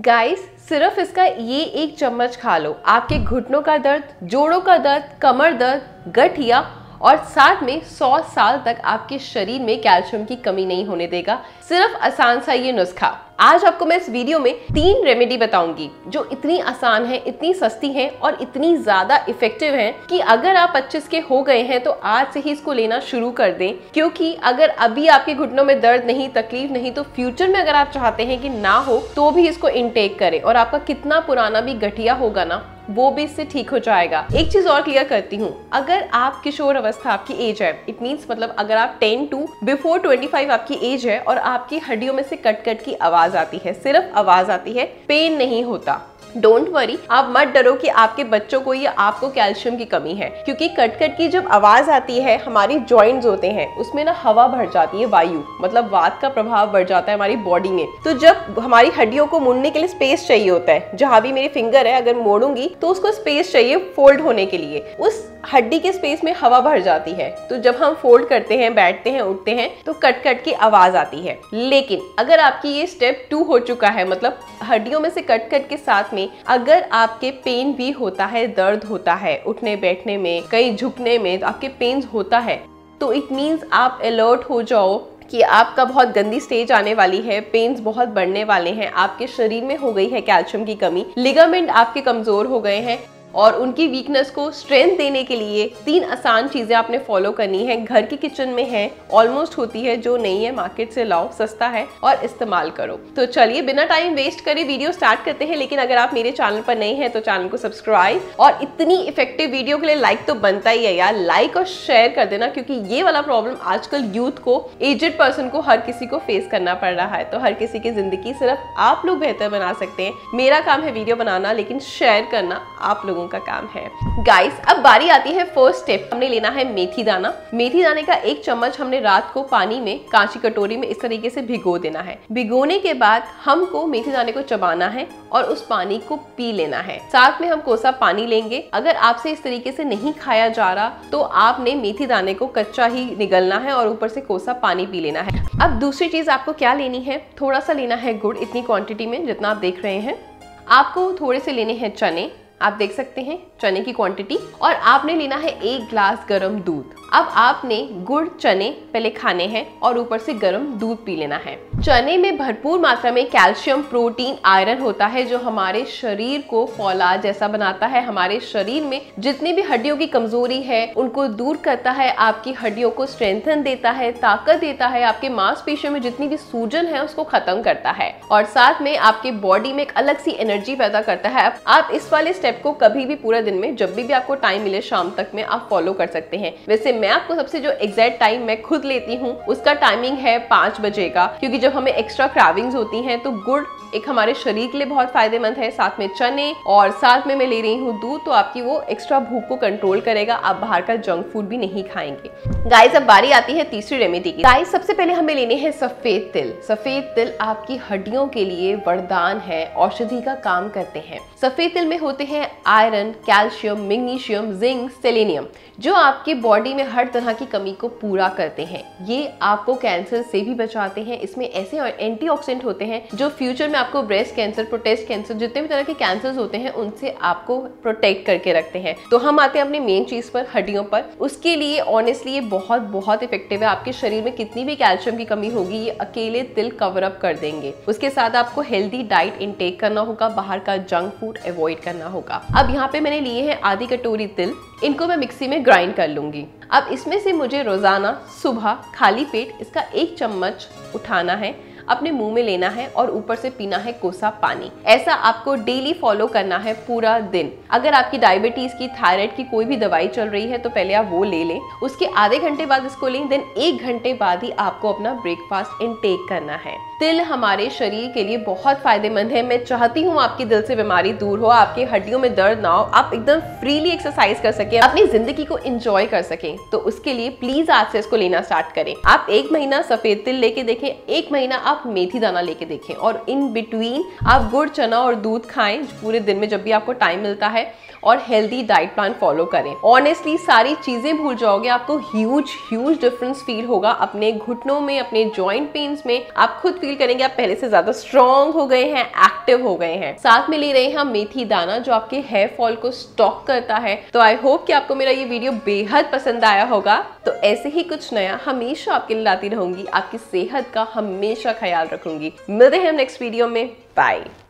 Guys, सिर्फ इसका ये एक चम्मच खा लो, आपके घुटनों का दर्द, जोड़ों का दर्द, कमर दर्द, गठिया और साथ में 100 साल तक आपके शरीर में कैल्शियम की कमी नहीं होने देगा। सिर्फ आसान सा ये नुस्खा। आज आपको मैं इस वीडियो में 3 रेमेडी बताऊंगी जो इतनी आसान है, इतनी सस्ती हैं और इतनी ज्यादा इफेक्टिव हैं कि अगर आप 25 के हो गए हैं तो आज से ही इसको लेना शुरू कर दें। क्योंकि अगर अभी आपके घुटनों में दर्द नहीं, तकलीफ नहीं, तो फ्यूचर में अगर आप चाहते हैं कि ना हो तो भी इसको इनटेक करें और आपका कितना पुराना भी गठिया होगा ना, वो भी इससे ठीक हो जाएगा। एक चीज और क्लियर करती हूँ, अगर आप किशोर अवस्था आपकी एज है, इट मीन्स मतलब अगर आप 10 to before 25 आपकी एज है और आपकी हड्डियों में से कट कट की आवाज आती है, सिर्फ आवाज आती है, पेन नहीं होता, डोंट वरी, आप मत डरो कि आपके बच्चों को या आपको कैल्शियम की कमी है। क्योंकि कट कट की जब आवाज आती है, हमारी जॉइंट्स होते हैं उसमें ना हवा भर जाती है, वायु मतलब वात का प्रभाव बढ़ जाता है हमारी बॉडी में। तो जब हमारी हड्डियों को मुड़ने के लिए स्पेस चाहिए होता है, जहां भी मेरी फिंगर है अगर मोड़ूंगी तो उसको स्पेस चाहिए फोल्ड होने के लिए, उस हड्डी के स्पेस में हवा भर जाती है। तो जब हम फोल्ड करते हैं, बैठते हैं, उठते हैं तो कट कट की आवाज आती है। लेकिन अगर आपकी ये स्टेप 2 हो चुका है, मतलब हड्डियों में से कट कट के साथ में अगर आपके पेन भी होता है, दर्द होता है उठने बैठने में, कहीं झुकने में, तो आपके पेन होता है, तो इट मीन्स आप अलर्ट हो जाओ कि आपका बहुत गंदी स्टेज आने वाली है, पेन्स बहुत बढ़ने वाले हैं, आपके शरीर में हो गई है कैल्शियम की कमी, लिगामेंट आपके कमजोर हो गए हैं। और उनकी वीकनेस को स्ट्रेंथ देने के लिए 3 आसान चीजें आपने फॉलो करनी है। घर की किचन में है, ऑलमोस्ट होती है, जो नहीं है मार्केट से लाओ, सस्ता है और इस्तेमाल करो। तो चलिए बिना टाइम वेस्ट करे वीडियो स्टार्ट करते हैं। लेकिन अगर आप मेरे चैनल पर नए हैं तो चैनल को सब्सक्राइब, और इतनी इफेक्टिव वीडियो के लिए लाइक तो बनता ही है यार, लाइक और शेयर कर देना, क्योंकि ये वाला प्रॉब्लम आजकल यूथ को, एजेड पर्सन को, हर किसी को फेस करना पड़ रहा है। तो हर किसी की जिंदगी सिर्फ आप लोग बेहतर बना सकते हैं। मेरा काम है वीडियो बनाना, लेकिन शेयर करना आप लोगों का काम है। गाइस, अब बारी आती है फर्स्ट स्टेप। हमने लेना है मेथी दाना। मेथी दाने का 1 चम्मच हमने रात को पानी में, कांची कटोरी में इस तरीके से भिगो देना है। भिगोने के बाद हमको मेथी दाने को चबाना है और उस पानी को पी लेना है। साथ में हम कोसा पानी लेंगे। अगर आपसे इस तरीके से नहीं खाया जा रहा तो आपने मेथी दाने को कच्चा ही निगलना है और ऊपर से कोसा पानी पी लेना है। अब दूसरी चीज आपको क्या लेनी है, थोड़ा सा लेना है गुड़, इतनी क्वांटिटी में जितना आप देख रहे हैं। आपको थोड़े से लेने हैं चने, आप देख सकते हैं चने की क्वांटिटी, और आपने लेना है 1 ग्लास गरम दूध। अब आपने गुड़, चने पहले खाने हैं और ऊपर से गरम दूध पी लेना है। चने में भरपूर मात्रा में कैल्शियम, प्रोटीन, आयरन होता है जो हमारे शरीर को फौलाद जैसा बनाता है। हमारे शरीर में जितनी भी हड्डियों की कमजोरी है उनको दूर करता है, आपकी हड्डियों को स्ट्रेंथन देता है, ताकत देता है, आपके मांसपेशियों में जितनी भी सूजन है उसको खत्म करता है, और साथ में आपके बॉडी में एक अलग सी एनर्जी पैदा करता है। आप इस वाले स्टेप को कभी भी पूरे दिन में, जब भी आपको टाइम मिले, शाम तक में आप फॉलो कर सकते हैं। वैसे मैं आपको सबसे जो एग्जैक्ट टाइम मैं खुद लेती हूँ उसका टाइमिंग है 5 बजे का, क्योंकि जब हमें एक्स्ट्रा क्राविंग्स होती हैं तो गुड़ एक हमारे शरीर के लिए बहुत फायदेमंद है, साथ में चने और साथ में मैं ले रही हूँ दूध, तो आपकी वो एक्स्ट्रा भूख को कंट्रोल करेगा। आप बाहर का जंक फूड भी नहीं खाएंगे। गाइस, अब बारी आती है तीसरी रेमेडी की। गाइस, सबसे पहले हमें लेने हैं सफेद तिल। सफेद तिल आपकी हड्डियों के लिए वरदान है, औषधि का काम करते हैं। सफेद तिल में होते हैं iron, calcium, magnesium, zinc, selenium, जो आपकी बॉडी में हर तरह की कमी को पूरा करते हैं। ये आपको कैंसर से भी बचाते हैं। इसमें ऐसे एंटीऑक्सीडेंट होते हैं जो फ्यूचर में आपको ब्रेस्ट कैंसर, प्रोस्टेट कैंसर, जितने भी तरह के कैंसर्स होते हैं उनसे आपको प्रोटेक्ट करके रखते हैं। तो हम आते हैं अपनी मेन चीज पर, हड्डियों पर। उसके लिए ऑनेस्टली ये बहुत बहुत इफेक्टिव है। आपके शरीर में कितनी भी कैल्शियम की कमी होगी ये अकेले तिल कवर अप कर देंगे। उसके साथ आपको हेल्दी डाइट इंटेक करना होगा, बाहर का जंक फूड अवॉइड करना होगा। अब यहाँ पे मैंने लिए हैं आधी कटोरी तिल, इनको मैं मिक्सी में ग्राइंड कर लूंगी। अब इसमें से मुझे रोजाना सुबह खाली पेट इसका 1 चम्मच उठाना है, अपने मुंह में लेना है और ऊपर से पीना है कोसा पानी। ऐसा आपको डेली फॉलो करना है पूरा दिन। अगर आपकी डायबिटीज की, थायराइड की कोई भी दवाई चल रही है तो पहले आप वो ले लें, उसके आधे घंटे बाद इसको लें, देन 1 घंटे बाद ही आपको अपना ब्रेकफास्ट इनटेक करना है। तिल हमारे शरीर के लिए बहुत फायदेमंद है। मैं चाहती हूँ आपकी दिल से बीमारी दूर हो, आपके हड्डियों में दर्द ना हो, आप एकदम फ्रीली एक्सरसाइज कर सकें, अपनी जिंदगी को एंजॉय कर सकें। तो उसके लिए प्लीज आज से इसको लेना स्टार्ट करें। आप 1 महीना सफेद तिल लेके देखें, 1 महीना आप मेथी दाना लेके देखें, और इन बिटवीन आप गुड़, चना और दूध खाएं पूरे दिन में जब भी आपको टाइम मिलता है। और हेल्दी डाइट प्लान फॉलो करें। ऑनेस्टली सारी चीजें भूल जाओगे, आपको ह्यूज डिफरेंस फील होगा अपने घुटनों में, अपने जॉइंट पेन्स में। आप खुद फील करेंगे आप पहले से ज्यादा स्ट्रॉन्ग हो गए हैं, एक्टिव हो गए हैं। साथ में ले रहे हैं हम मेथी दाना जो आपके हेयर फॉल को स्टॉप करता है। तो आई होप कि आपको मेरा ये वीडियो बेहद पसंद आया होगा। तो ऐसे ही कुछ नया हमेशा आपके लिए लाती रहूंगी, आपकी सेहत का हमेशा ख्याल रखूंगी। मिलते हैं नेक्स्ट वीडियो में, बाय।